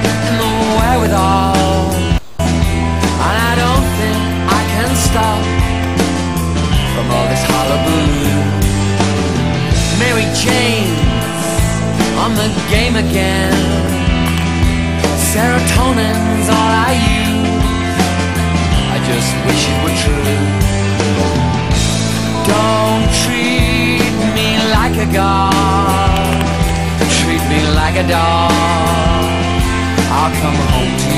and the wherewithal, and I don't think I can stop from all this hullabaloo. Mary Jane's on the game again. Serotonin's all I use. I just wish it were true. Don't treat me like a god, treat me like a dog. I'll come home to